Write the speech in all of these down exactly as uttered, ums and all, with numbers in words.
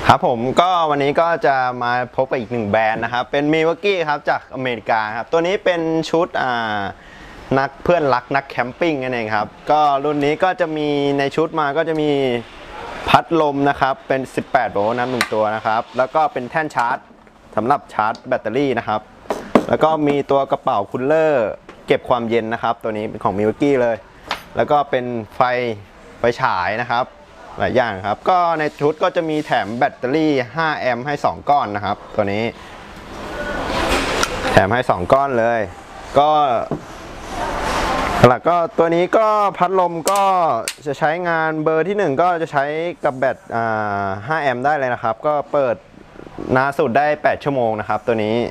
ครับผมก็วันนี้ก็จะมาพบกับอีกหนึ่งแบรนด์นะครับเป็นมิวกี้ครับจากอเมริกาครับตัวนี้เป็นชุดอ่านักเพื่อนรักนักแคมปิ้งนั่นเองครับก็รุ่นนี้ก็จะมีในชุดมาก็จะมีพัดลมนะครับเป็นสิบแปดโวลต์นะหนึ่งตัวนะครับแล้วก็เป็นแท่นชาร์จสำหรับชาร์จแบตเตอรี่นะครับแล้วก็มีตัวกระเป๋าคูลเลอร์เก็บความเย็นนะครับตัวนี้เป็นของมิวกี้เลยแล้วก็เป็นไฟไฟฉายนะครับหลายอย่างครับก็ในชุดก็จะมีแถมแบตเตอรี่ห้าแอมป์ให้สองก้อนนะครับตัวนี้แถมให้สองก้อนเลยก็แล้วก็ตัวนี้ก็พัดลมก็จะใช้งานเบอร์ที่หนึ่งก็จะใช้กับแบตอ่าห้าแอมป์ได้เลยนะครับก็เปิดนานสุดได้แปดชั่วโมงนะครับตัวนี้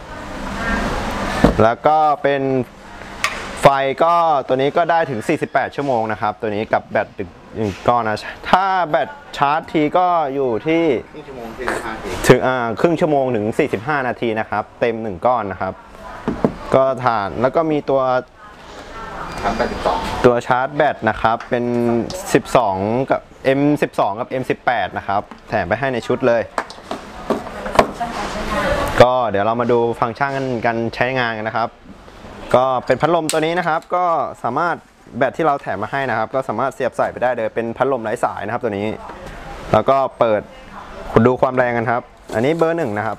แล้วก็เป็นไฟก็ตัวนี้ก็ได้ถึงสี่สิบแปดชั่วโมงนะครับตัวนี้กับแบตหนึ่งก้อนนะถ้าแบตชาร์จทีก็อยู่ที่ครึ่งชั่วโมงถึงถึงอ่าครึ่งชั่วโมงถึงสี่สิบห้านาทีนะครับเต็มหนึ่งก้อนนะครับก็ฐานแล้วก็มีตัวตัวชาร์จแบตนะครับเป็นสิบสองกับ เอ็ม สิบสอง กับ เอ็ม สิบแปด นะครับแถมไปให้ในชุดเลยก็เดี๋ยวเรามาดูฟังก์ชันกันใช้งานกันนะครับก็เป็นพัดลมตัวนี้นะครับก็สามารถแบตที่เราแถมมาให้นะครับก็สามารถเสียบใส่ไปได้เลยเป็นพัดลมไร้สายนะครับตัวนี้แล้วก็เปิดคุณดูความแรงกันครับอันนี้เบอร์หนึ่งนะครับ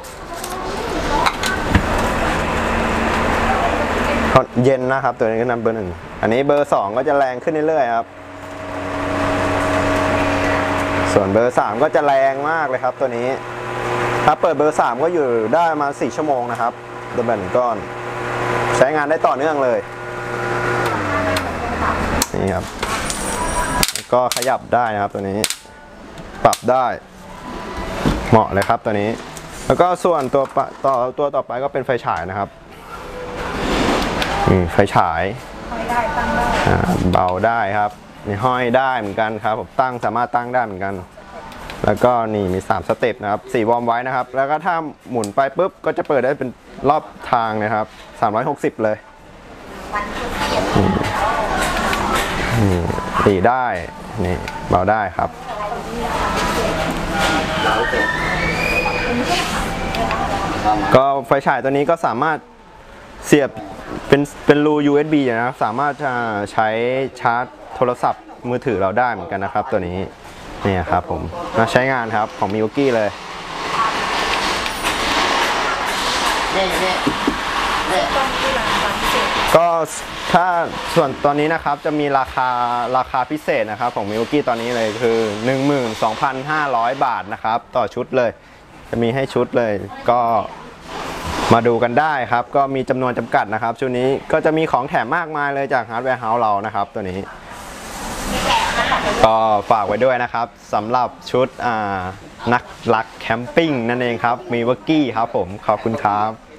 เย็นนะครับตัวนี้ก็นำเบอร์หนึ่งอันนี้เบอร์สองก็จะแรงขึ้นเรื่อยๆครับส่วนเบอร์สามก็จะแรงมากเลยครับตัวนี้ถ้าเปิดเบอร์สามก็อยู่ได้มาสี่ชั่วโมงนะครับตัวแบตหนึ่งก้อนใช้งานได้ต่อเนื่องเลยนี่ครับก็ขยับได้นะครับตัวนี้ปรับได้เหมาะเลยครับตัวนี้แล้วก็ส่วนตัวต่อตัวต่อไปก็เป็นไฟฉายนะครับนี่ไฟฉายเบาได้ครับนี่ห้อยได้เหมือนกันครับผมตั้งสามารถตั้งได้เหมือนกันแล้วก็นี่มีสามสเต็ปนะครับสี่วอร์มไว้นะครับแล้วก็ถ้าหมุนไปปุ๊บก็จะเปิดได้เป็นรอบทางนะครับสามร้อยหกสิบเลยตีได้นี่เบาได้ครับก็ไฟฉายตัวนี้ก็สามารถเสียบเป็นเป็นรู ยู เอส บี นะครับสามารถจะใช้ชาร์จโทรศัพท์มือถือเราได้เหมือนกันนะครับตัวนี้นี่ครับผมมาใช้งานครับของมิวกี้เลยก็ถ้าส่วนตอนนี้นะครับจะมีราคาราคาพิเศษนะครับของมิวกี้ตอนนี้เลยคือ หนึ่งหมื่นสองพันห้าร้อย บาทนะครับต่อชุดเลยจะมีให้ชุดเลยก็มาดูกันได้ครับก็มีจำนวนจำกัดนะครับชุดนี้ก็จะมีของแถมมากมายเลยจากฮาร์ดแวร์เฮาส์เรานะครับตัวนี้ก็ฝากไว้ด้วยนะครับสำหรับชุดนักรักแคมปิ้งนั่นเองครับมิวกี้ครับผมขอบคุณครับ